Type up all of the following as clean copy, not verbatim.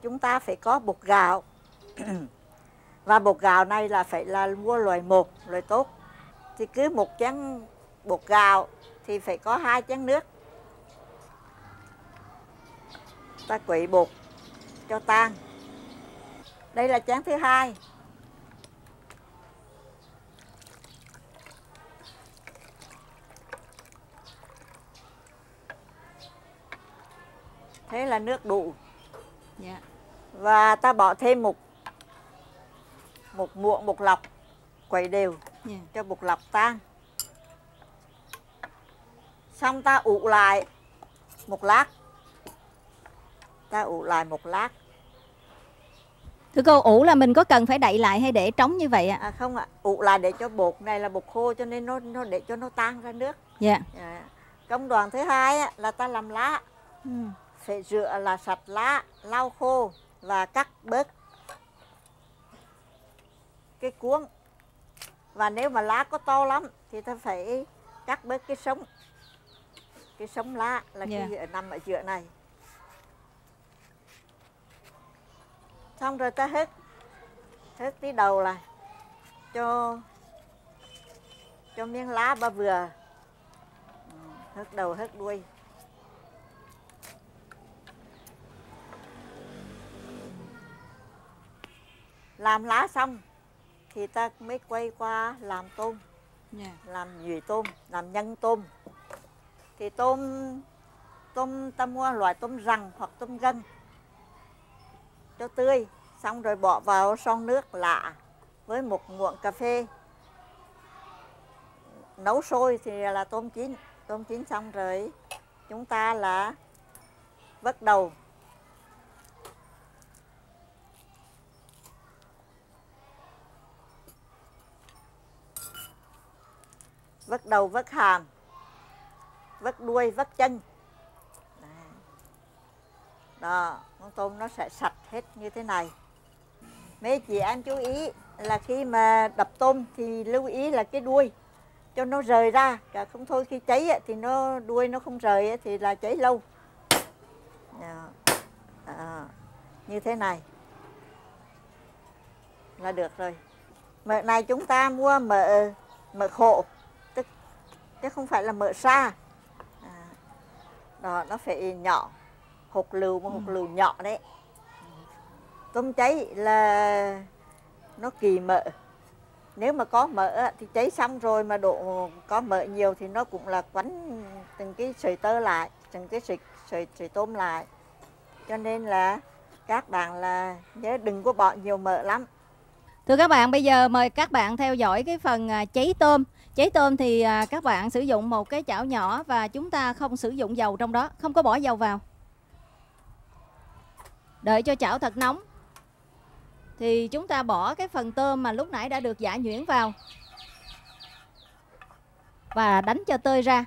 chúng ta phải có bột gạo. Và bột gạo này là phải là mua loại một, loại tốt. Thì cứ một chén bột gạo thì phải có 2 chén nước. Ta quậy bột cho tan. Đây là chén thứ hai. Thế là nước đủ. Dạ. Và ta bỏ thêm một muỗng bột lọc, quậy đều cho bột lọc tan. Xong ta ủ lại một lát. Ta ủ lại một lát. Thưa cô, ủ là mình có cần phải đậy lại hay để trống như vậy ạ? Không ạ, ủ lại để cho bột này là bột khô cho nên nó để cho nó tan ra nước. Dạ. Công đoạn thứ hai là ta làm lá. Phải rửa là sạch lá, lau khô và cắt bớt cái cuống. Và nếu mà lá có to lắm thì ta phải cắt bớt cái sống. Cái sống lá là cái nằm ở giữa này. Xong rồi ta hớt tí đầu là cho miếng lá ba vừa. Hớt đầu hớt đuôi. Làm lá xong thì ta mới quay qua làm tôm. Làm nhùy tôm, làm nhân tôm. Thì tôm ta mua loại tôm răng hoặc tôm gân cho tươi. Xong rồi bỏ vào son nước lạ với một muỗng cà phê. Nấu sôi thì là tôm chín. Tôm chín xong rồi chúng ta là vớt đầu. Vớt đầu, vớt hàm, vớt đuôi, vớt chân. Đó, con tôm nó sẽ sạch hết như thế này. Mấy chị em chú ý là khi mà đập tôm thì lưu ý là cái đuôi cho nó rời ra. Cả không thôi khi cháy thì đuôi nó không rời thì là cháy lâu. Như thế này là được rồi. Mỡ này chúng ta mua mỡ khô, chứ không phải là mỡ sa. Đó, nó phải nhỏ, hột lựu, một hột lựu nhỏ đấy. Tôm cháy là nó kỳ mỡ. Nếu mà có mỡ thì cháy xong rồi mà có mỡ nhiều thì nó cũng là quấn từng cái sợi tơ lại, từng cái sợi tôm lại. Cho nên là các bạn là nhớ đừng có bỏ nhiều mỡ lắm. Thưa các bạn, bây giờ mời các bạn theo dõi cái phần cháy tôm. Cháy tôm thì các bạn sử dụng một cái chảo nhỏ và chúng ta không sử dụng dầu trong đó, không có bỏ dầu vào. Đợi cho chảo thật nóng thì chúng ta bỏ cái phần tôm mà lúc nãy đã được giã nhuyễn vào và đánh cho tơi ra.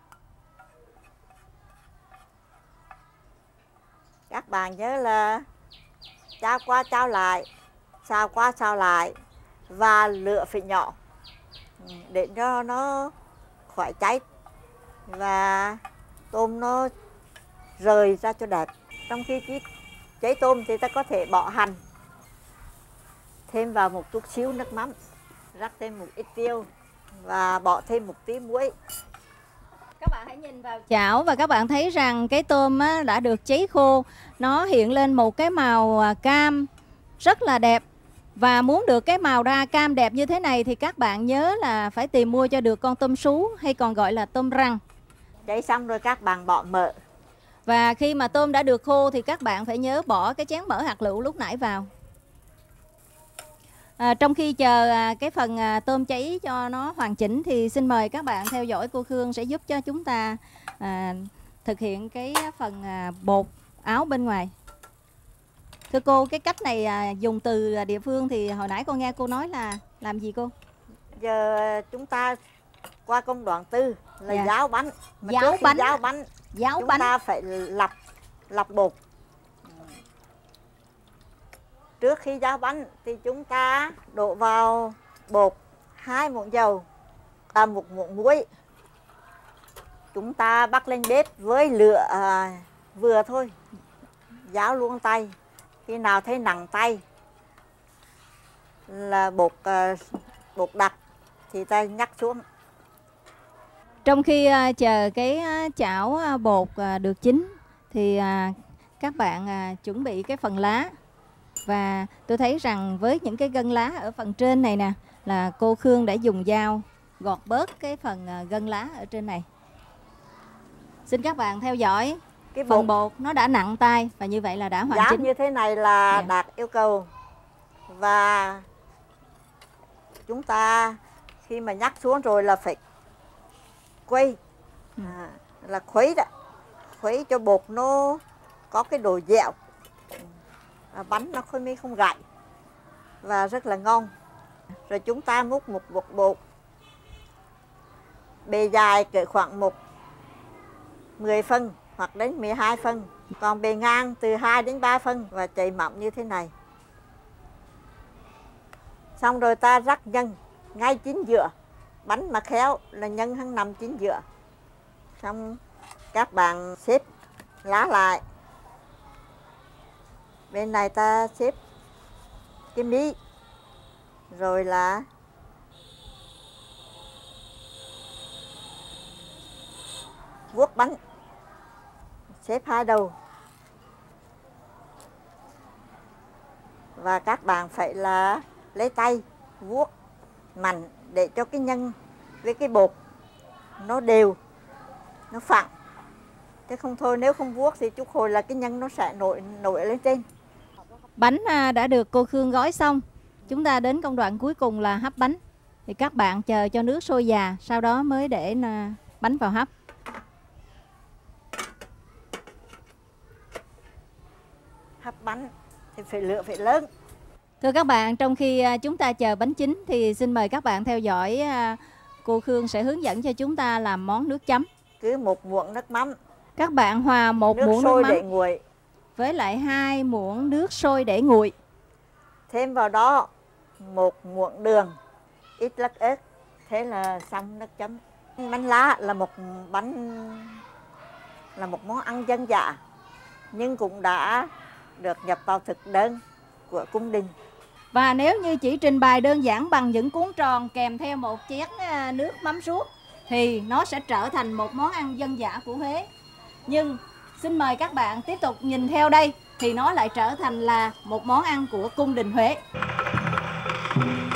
Các bạn nhớ là trao qua trao lại, xào qua xào lại và lửa phải nhỏ để cho nó khỏi cháy và tôm nó rời ra cho đẹp. Trong khi cháy tôm thì ta có thể bỏ hành, thêm vào một chút xíu nước mắm, rắc thêm một ít tiêu và bỏ thêm một tí muối. Các bạn hãy nhìn vào chảo và các bạn thấy rằng cái tôm đã được cháy khô. Nó hiện lên một cái màu cam rất là đẹp. Và muốn được cái màu da cam đẹp như thế này thì các bạn nhớ là phải tìm mua cho được con tôm sú hay còn gọi là tôm răng. Cháy xong rồi các bạn bỏ mỡ. Và khi mà tôm đã được khô thì các bạn phải nhớ bỏ cái chén mỡ hạt lựu lúc nãy vào. Trong khi chờ cái phần tôm cháy cho nó hoàn chỉnh thì xin mời các bạn theo dõi cô Khương sẽ giúp cho chúng ta thực hiện cái phần bột áo bên ngoài. Thưa cô, cái cách này dùng từ địa phương thì hồi nãy con nghe cô nói là làm gì cô? Giờ chúng ta qua công đoạn tư là dáo bánh. Mà dáo bánh. Chúng ta phải lọc bột. Trước khi dáo bánh thì chúng ta đổ vào bột 2 muỗng dầu, 1 muỗng muối. Chúng ta bắt lên bếp với lửa vừa thôi, dáo luôn tay. Khi nào thấy nặng tay là bột đặc thì ta nhắc xuống. Trong khi chờ cái chảo bột được chín thì các bạn chuẩn bị cái phần lá. Và tôi thấy rằng với những cái gân lá ở phần trên này nè, là cô Khương đã dùng dao gọt bớt cái phần gân lá ở trên này. Xin các bạn theo dõi. Cái phần bột nó đã nặng tay và như vậy là đã hoàn chín. như thế này là đạt yêu cầu. Và chúng ta khi mà nhắc xuống rồi là phải quay, là khuấy đó, khuấy cho bột nó có cái độ dẻo, bánh nó không gãy và rất là ngon. Rồi chúng ta múc một bột bề dài cỡ khoảng 10 phân hoặc đến 12 phân, còn bề ngang từ 2 đến 3 phân và chảy mỏng như thế này. Xong rồi ta rắc nhân ngay chính giữa. Bánh mà khéo là nhân hắn nằm chính giữa. Xong các bạn xếp lá lại. Bên này ta xếp cái mí. Rồi là vuốt bánh. Xếp hai đầu. Và các bạn phải là lấy tay vuốt mạnh để cho cái nhân với cái bột nó đều, nó phẳng. Chứ không thôi nếu không vuốt thì chút hồi là cái nhân nó sẽ nổi lên trên. Bánh đã được cô Khương gói xong. Chúng ta đến công đoạn cuối cùng là hấp bánh. Thì các bạn chờ cho nước sôi già, sau đó mới để bánh vào hấp. Hấp bánh thì phải lửa phải lớn. Thưa các bạn, trong khi chúng ta chờ bánh chín thì xin mời các bạn theo dõi cô Khương sẽ hướng dẫn cho chúng ta làm món nước chấm. Cứ 1 muỗng nước mắm. Các bạn hòa 1 muỗng nước mắm để nguội với lại 2 muỗng nước sôi để nguội. Thêm vào đó 1 muỗng đường, ít lắc ớt. Thế là xong nước chấm. Bánh lá là một món ăn dân dã, nhưng cũng đã được nhập vào thực đơn của cung đình. Và nếu như chỉ trình bày đơn giản bằng những cuốn tròn kèm theo một chén nước mắm ruốc thì nó sẽ trở thành một món ăn dân dã của Huế. Nhưng xin mời các bạn tiếp tục nhìn theo đây thì nó lại trở thành là một món ăn của cung đình Huế.